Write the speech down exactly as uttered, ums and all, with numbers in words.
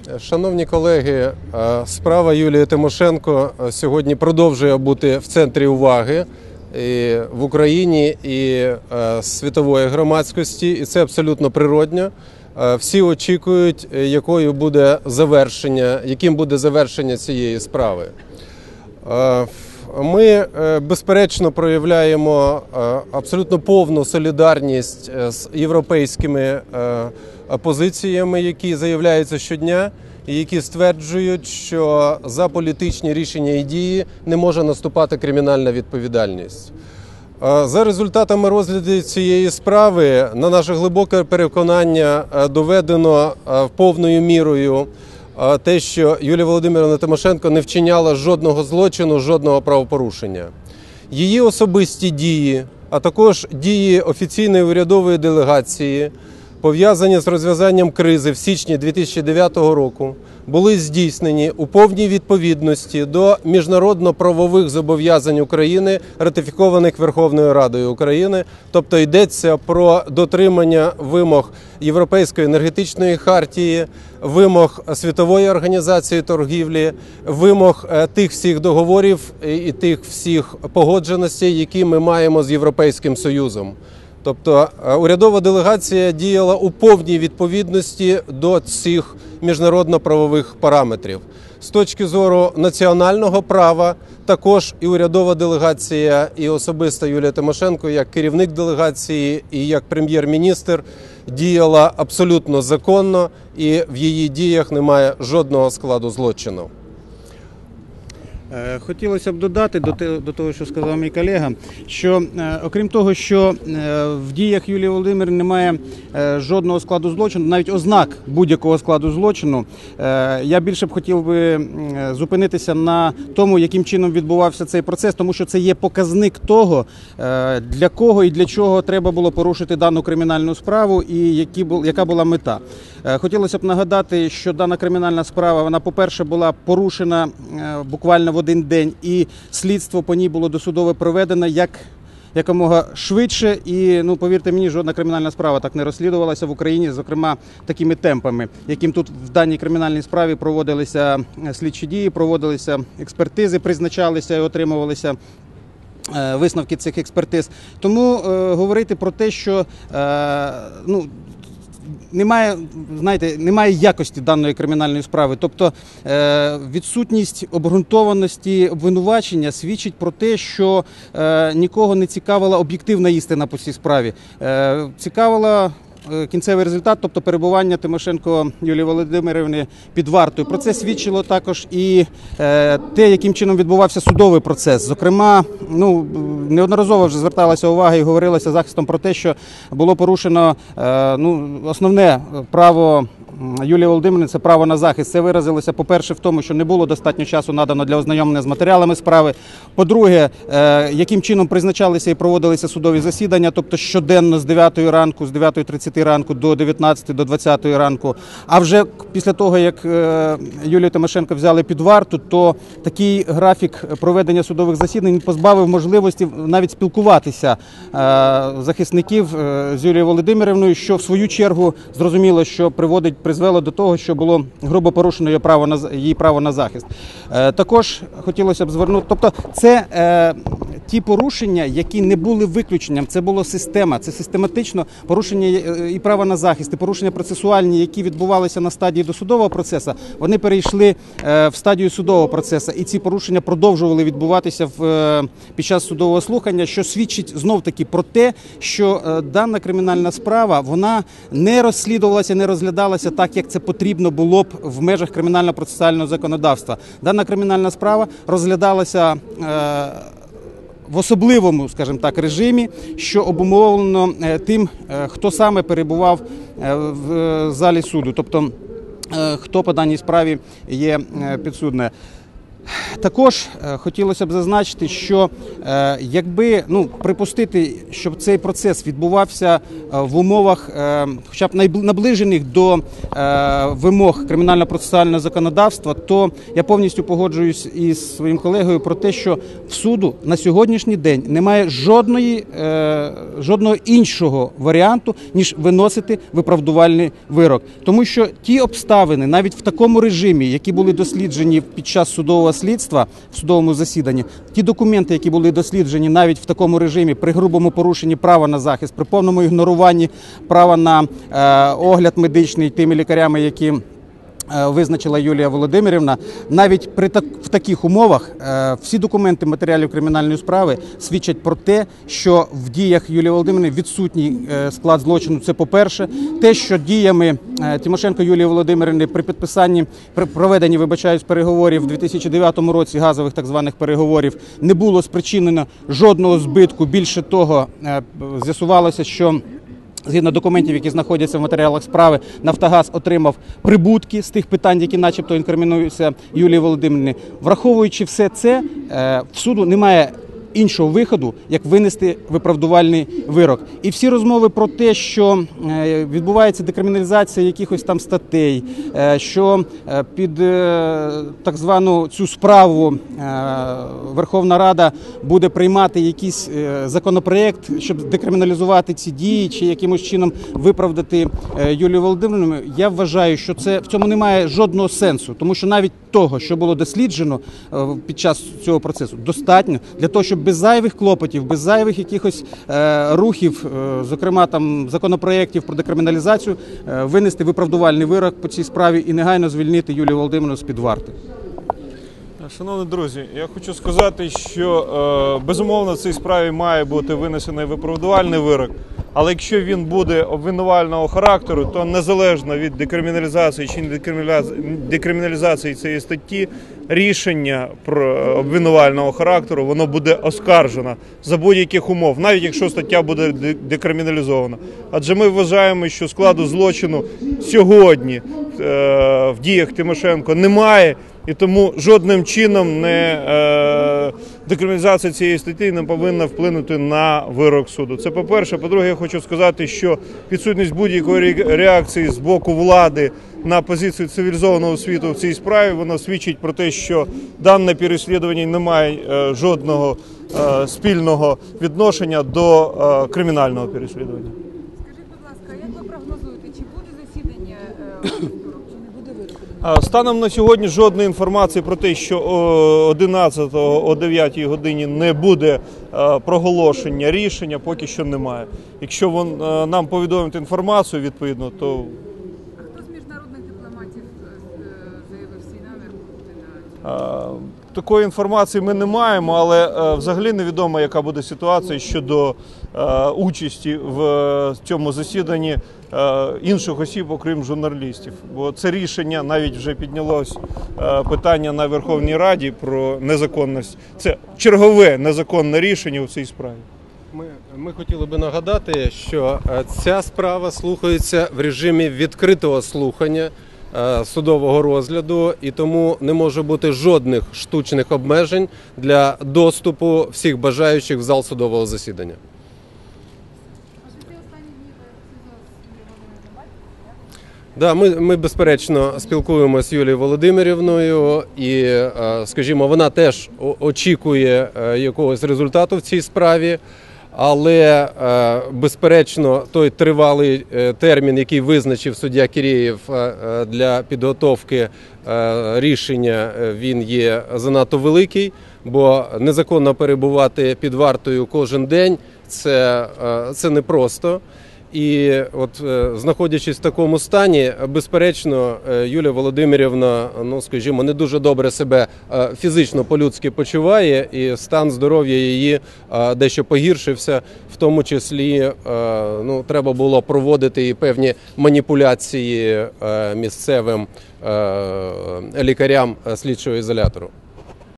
Шановні колеги, справа Юлії Тимошенко сьогодні продовжує бути в центрі уваги і в Україні, і світової громадськості, і це абсолютно природно. Всі очікують, якою буде завершення, яким буде завершення цієї справи. Ми, безперечно, проявляємо абсолютно повну солідарність з європейськими позиціями, які заявляються щодня, і які стверджують, що за політичні рішення і дії не може наступати кримінальна відповідальність. За результатами розгляду цієї справи, на наше глибоке переконання, доведено повною мірою те, що Юлія Володимирівна Тимошенко не вчиняла жодного злочину, жодного правопорушення. Її особисті дії, а також дії офіційної урядової делегації, пов'язані з розв'язанням кризи в січні дві тисячі дев'ятого року, були здійснені у повній відповідності до міжнародно-правових зобов'язань України, ратифікованих Верховною Радою України. Тобто йдеться про дотримання вимог Європейської енергетичної хартії, вимог Світової організації торгівлі, вимог тих всіх договорів і тих всіх погодженостей, які ми маємо з Європейським Союзом. Тобто урядова делегація діяла у повній відповідності до цих міжнародно-правових параметрів. З точки зору національного права також і урядова делегація, і особисто Юлія Тимошенко, як керівник делегації і як прем'єр-міністр, діяла абсолютно законно, і в її діях немає жодного складу злочину. Хотілося б додати до того, що сказав мій колега, що окрім того, що в діях Юлії Володимирівни немає жодного складу злочину, навіть ознак будь-якого складу злочину, я більше б хотів би зупинитися на тому, яким чином відбувався цей процес, тому що це є показник того, для кого і для чого треба було порушити дану кримінальну справу і яка була мета. Хотілося б нагадати, що дана кримінальна справа, вона, по-перше, була порушена буквально в один день, і слідство по ній було досудове проведено як якомога швидше, і, ну, повірте мені, жодна кримінальна справа так не розслідувалася в Україні, зокрема, такими темпами, яким тут в даній кримінальній справі проводилися слідчі дії, проводилися експертизи, призначалися і отримувалися висновки цих експертиз. Тому е, говорити про те, що е, ну, Немає, знаєте, немає якості даної кримінальної справи. Тобто е, відсутність обґрунтованості обвинувачення свідчить про те, що е, нікого не цікавила об'єктивна істина по цій справі. Е, цікавила кінцевий результат, тобто перебування Тимошенко Юлії Володимирівни під вартою. Про це свідчило також і е, те, яким чином відбувався судовий процес. Зокрема, ну, неодноразово вже зверталася увага і говорилося захистом про те, що було порушено е, ну, основне право Юлії Володимирівни – це право на захист. Це виразилося, по-перше, в тому, що не було достатньо часу надано для ознайомлення з матеріалами справи. По-друге, е, яким чином призначалися і проводилися судові засідання, тобто щоденно з дев'ятої ранку, з дев'ятої тридцяти ранку до дев'ятнадцятої, до двадцятої ранку. А вже після того, як е, Юлію Тимошенко взяли під варту, то такий графік проведення судових засідань позбавив можливості навіть спілкуватися е, захисників е, з Юлією Володимирівною, що в свою чергу зрозуміло, що приводить призвело до того, що було грубо порушено її право на, її право на захист. Е, також хотілося б звернути, тобто це е, ті порушення, які не були виключенням, це була система, це систематично порушення і права на захист, і порушення процесуальні, які відбувалися на стадії досудового процесу, вони перейшли е, в стадію судового процесу, і ці порушення продовжували відбуватися в, е, під час судового слухання, що свідчить знов-таки про те, що е, дана кримінальна справа, вона не розслідувалася, не розглядалася так, як це потрібно було б в межах кримінально-процесуального законодавства. Дана кримінальна справа розглядалася е, в особливому, скажімо так, режимі, що обумовлено тим, хто саме перебував в залі суду, тобто хто по даній справі є підсудним. Також е, хотілося б зазначити, що е, якби ну, припустити, щоб цей процес відбувався е, в умовах е, хоча б найбл- наближених до е, вимог кримінально-процесуального законодавства, то я повністю погоджуюсь із своїм колегою про те, що в суду на сьогоднішній день немає жодної, е, жодного іншого варіанту, ніж виносити виправдувальний вирок. Тому що ті обставини, навіть в такому режимі, які були досліджені під час судового слідства в судовому засіданні, ті документи, які були досліджені навіть в такому режимі при грубому порушенні права на захист, при повному ігноруванні права на е, огляд медичний тими лікарями, які е, визначила Юлія Володимирівна, навіть при так, в таких умовах е, всі документи матеріалів кримінальної справи свідчать про те, що в діях Юлії Володимирівни відсутній е, склад злочину. Це по-перше. Те, що діями е, Тимошенко Юлії Володимирівни при підписанні, при проведенні, вибачаюсь, переговорів в дві тисячі дев'ятому році, газових так званих переговорів, не було спричинено жодного збитку. Більше того, е, з'ясувалося, що згідно документів, які знаходяться в матеріалах справи, «Нафтогаз» отримав прибутки з тих питань, які начебто інкримінуються Юлії Володимирівні. Враховуючи все це, е, в суду немає іншого виходу, як винести виправдувальний вирок. І всі розмови про те, що е, відбувається декриміналізація якихось там статей, е, що е, під е, так звану цю справу е, Верховна Рада буде приймати якийсь е, законопроєкт, щоб декриміналізувати ці дії чи якимось чином виправдати е, Юлію Володимирівну, я вважаю, що це, в цьому немає жодного сенсу, тому що навіть того, що було досліджено е, під час цього процесу, достатньо для того, щоб без зайвих клопотів, без зайвих якихось е, рухів, е, зокрема там законопроєктів про декриміналізацію, е, винести виправдувальний вирок по цій справі і негайно звільнити Юлію Володимирівну з-під варти. Шановні друзі, я хочу сказати, що е, безумовно в цій справі має бути винесений виправдувальний вирок, але якщо він буде обвинувального характеру, то незалежно від декриміналізації чи декриміналізації цієї статті, рішення про обвинувального характеру, воно буде оскаржено за будь-яких умов, навіть якщо стаття буде декриміналізована. Адже ми вважаємо, що складу злочину сьогодні е, в діях Тимошенко немає, і тому жодним чином не е, декриміналізація цієї статті не повинна вплинути на вирок суду. Це по-перше. По-друге, я хочу сказати, що відсутність будь-якої реакції з боку влади на позицію цивілізованого світу в цій справі, воно свідчить про те, що дане переслідування не має е, жодного е, спільного відношення до е, кримінального переслідування. Скажіть, будь ласка, як ви прогнозуєте, чи буде засідання у вівторок, чи не буде вироку? Станом на сьогодні жодної інформації про те, що одинадцятого о дев'ятій годині не буде проголошення рішення, поки що немає. Якщо вон, нам повідомить інформацію відповідно, то... А хто з міжнародних дипломатів заявив свій намір бути на... Такої інформації ми не маємо, але е, взагалі невідомо, яка буде ситуація щодо е, участі в е, цьому засіданні е, інших осіб, окрім журналістів. Бо це рішення, навіть вже піднялось е, питання на Верховній Раді про незаконність. Це чергове незаконне рішення у цій справі. Ми, ми хотіли би нагадати, що е, ця справа слухається в режимі відкритого слухання е, судового розгляду, і тому не може бути жодних штучних обмежень для доступу всіх бажаючих в зал судового засідання. Да, ми, ми, безперечно, спілкуємося з Юлією Володимирівною і, скажімо, вона теж очікує якогось результату в цій справі, але, безперечно, той тривалий термін, який визначив суддя Кірєєв для підготовки рішення, він є занадто великий, бо незаконно перебувати під вартою кожен день – це, це непросто. І от, знаходячись в такому стані, безперечно, Юлія Володимирівна, ну, скажімо, не дуже добре себе фізично по-людськи почуває, і стан здоров'я її дещо погіршився, в тому числі, ну, треба було проводити і певні маніпуляції місцевим лікарям слідчого ізолятору.